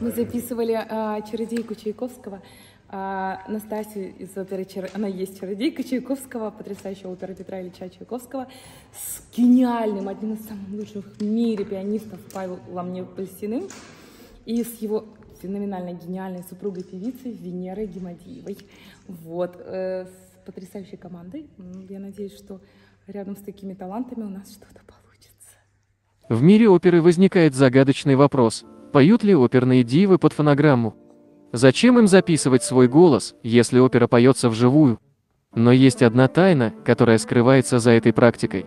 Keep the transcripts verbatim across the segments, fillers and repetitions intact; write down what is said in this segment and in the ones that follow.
Мы записывали а, «Чародейку» Чайковского. А, Настасью из оперы Чар... Она есть «Чародейка» Чайковского, потрясающая опера Петра Ильича Чайковского, с гениальным, одним из самых лучших в мире пианистов Павлом Непольстиным и с его феноменально гениальной супругой-певицей Венерой Гемадиевой. Вот, э, с потрясающей командой. Я надеюсь, что рядом с такими талантами у нас что-то получится. В мире оперы возникает загадочный вопрос: поют ли оперные дивы под фонограмму? Зачем им записывать свой голос, если опера поется вживую? Но есть одна тайна, которая скрывается за этой практикой.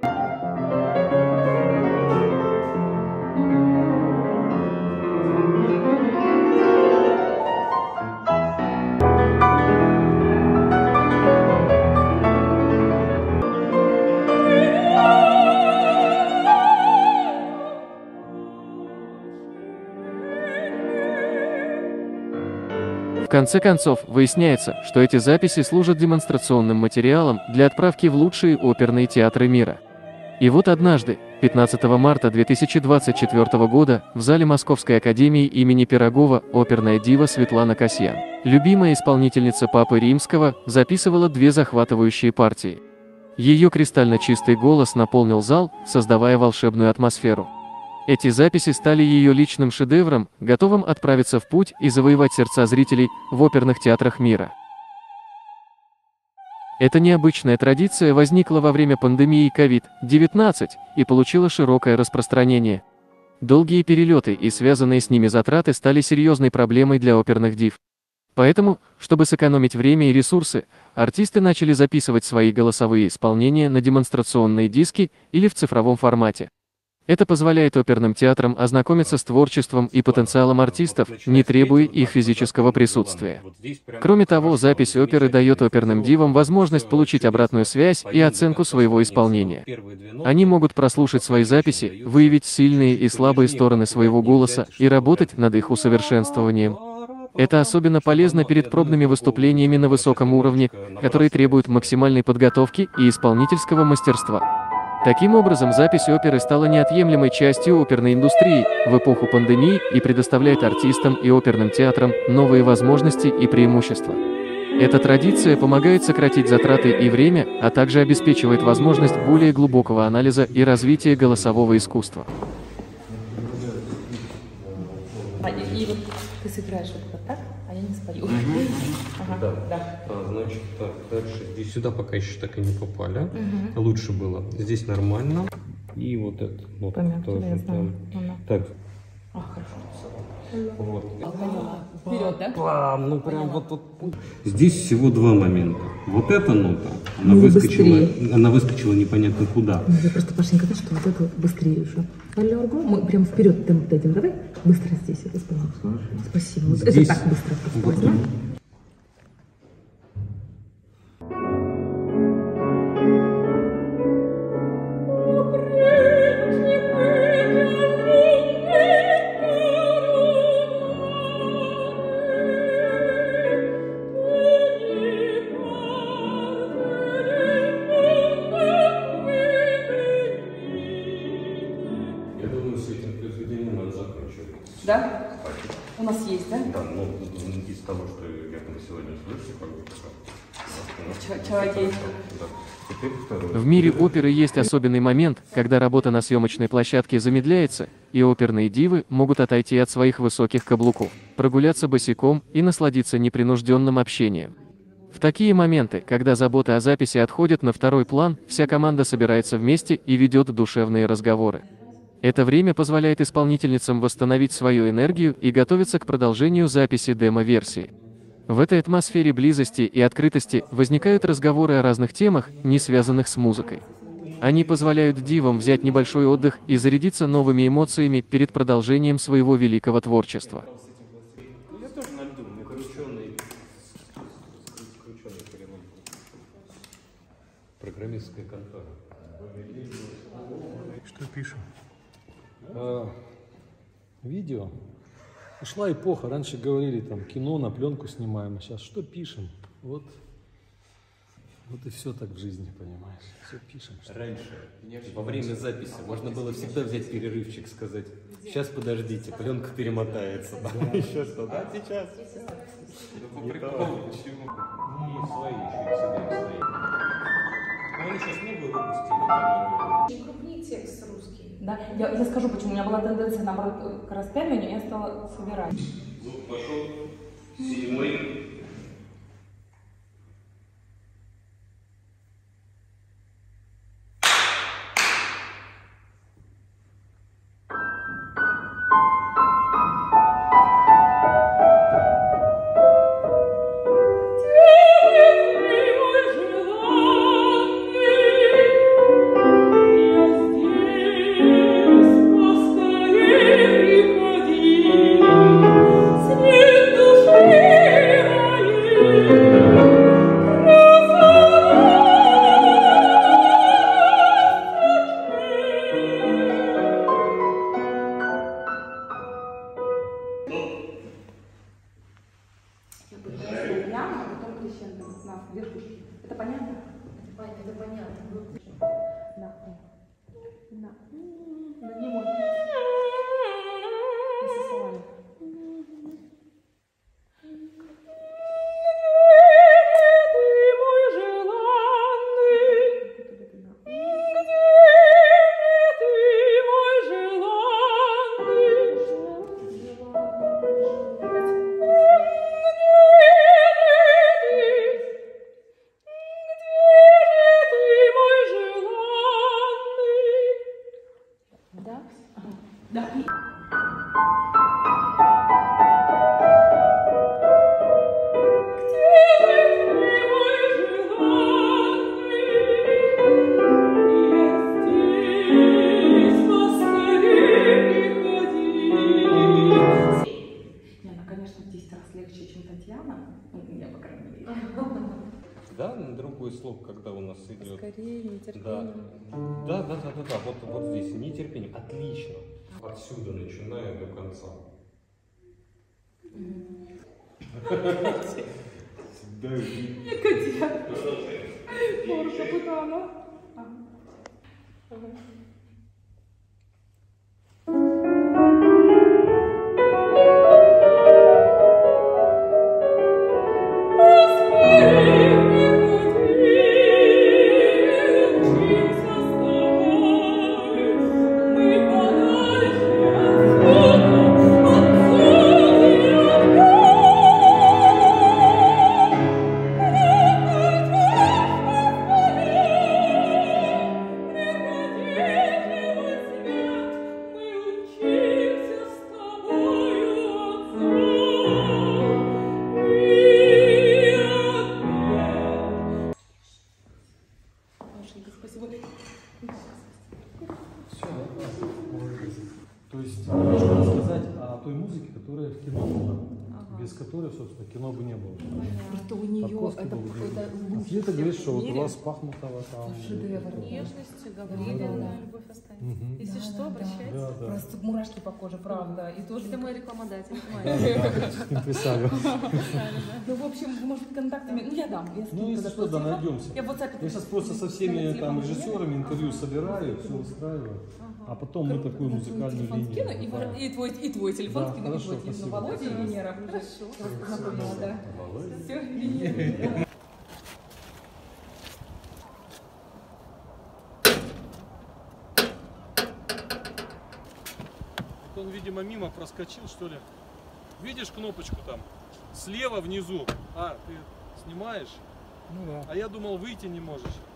В конце концов, выясняется, что эти записи служат демонстрационным материалом для отправки в лучшие оперные театры мира. И вот однажды, пятнадцатого марта две тысячи двадцать четвёртого года, в зале Московской академии имени Пирогова оперная дива Светлана Касьян, любимая исполнительница Папы Римского, записывала две захватывающие партии. Ее кристально чистый голос наполнил зал, создавая волшебную атмосферу. Эти записи стали ее личным шедевром, готовым отправиться в путь и завоевать сердца зрителей в оперных театрах мира. Эта необычная традиция возникла во время пандемии ковид девятнадцать и получила широкое распространение. Долгие перелеты и связанные с ними затраты стали серьезной проблемой для оперных див. Поэтому, чтобы сэкономить время и ресурсы, артисты начали записывать свои голосовые исполнения на демонстрационные диски или в цифровом формате. Это позволяет оперным театрам ознакомиться с творчеством и потенциалом артистов, не требуя их физического присутствия. Кроме того, запись оперы дает оперным дивам возможность получить обратную связь и оценку своего исполнения. Они могут прослушать свои записи, выявить сильные и слабые стороны своего голоса и работать над их усовершенствованием. Это особенно полезно перед пробными выступлениями на высоком уровне, которые требуют максимальной подготовки и исполнительского мастерства. Таким образом, запись оперы стала неотъемлемой частью оперной индустрии в эпоху пандемии и предоставляет артистам и оперным театрам новые возможности и преимущества. Эта традиция помогает сократить затраты и время, а также обеспечивает возможность более глубокого анализа и развития голосового искусства. И вот ты сыграешь вот так, а я не спою. Угу. Ага, да. Да. А, значит, так, дальше здесь сюда пока еще так и не попали. Угу. Лучше было. Здесь нормально. И вот это. Вот Помягче, тоже, да, я знаю. да. Ну, Так. А, хорошо. Вот. Вперед, да? Бам, ну прям вот тут. Здесь всего два момента. Вот эта нота, она ну, выскочила, быстрее. она выскочила непонятно куда. Ну, я просто, Пашенька, знаешь, что вот это быстрее еще. Мы прям вперед дадим, давай быстро здесь это сделаем. Спасибо. Вот здесь... Это так быстро просто. Вот. Да? У нас есть, да? Да, ну, из того, что я там сегодня слышу, как бы Чародей. В мире оперы есть особенный момент, когда работа на съемочной площадке замедляется, и оперные дивы могут отойти от своих высоких каблуков, прогуляться босиком и насладиться непринужденным общением. В такие моменты, когда забота о записи отходит на второй план, вся команда собирается вместе и ведет душевные разговоры. Это время позволяет исполнительницам восстановить свою энергию и готовиться к продолжению записи демо-версии. В этой атмосфере близости и открытости возникают разговоры о разных темах, не связанных с музыкой. Они позволяют дивам взять небольшой отдых и зарядиться новыми эмоциями перед продолжением своего великого творчества. Программистская контора. Что пишем? А, видео. Ушла эпоха. Раньше говорили, там, кино на пленку снимаем. А сейчас что пишем? Вот Вот и все так в жизни, понимаешь. Все пишем. Что... Раньше, во время записи, можно было всегда взять перерывчик, сказать, сейчас подождите, пленка перемотается. Да, еще что, да, сейчас. Ну, по приколу, почему? И свои еще и себе свои. Ну, они сейчас новые выпустили камеру. Не крупнее текст русский. Да, я, я скажу, почему. У меня была тенденция, наоборот, к растягиванию, я стала собирать. Звук пошел. Седьмой. Это понятно? Это понятно. Да. Да. Да не можно. Не со словами. Да. Не, она, конечно, в десять раз легче, чем Татьяна. Ну, я, по крайней мере. Да, другой слог, когда у нас идет. Скорее, нетерпением. Да, да, да, да, да, да. Вот, вот здесь нетерпением. Отлично. Отсюда начиная до конца. Всегда Я котя. Фор капитана. Спасибо. Все, то есть можно рассказать о той музыке, которая в кино была, ага. Без которой, собственно, кино бы не было. Просто у нее это, это лучшее. Ты говоришь, что вот у вас Пахмутова там. Шедевр. Нежностью говорили, да, любовь останется. Угу. Если да, что, да, обращайтесь. да. Да, просто мурашки по коже, правда. И тоже Это мой рекламодатель. Импресарио. Ну, в общем, может, контактами. Ну, я дам. Ну, если что, да, найдемся. Я Я сейчас просто со всеми там режиссерами интервью собираю, все устраиваю. А потом мы такую музыкальную линию. И, да. и, твой, и твой телефон да, скину, хорошо, и твой телефон. спасибо. Володя и Венера. Хорошо. Познакомила, да. Все, Венера. Он, видимо, мимо проскочил, что ли. Видишь кнопочку там? Слева внизу. А, ты снимаешь? Ну да. А я думал, выйти не можешь.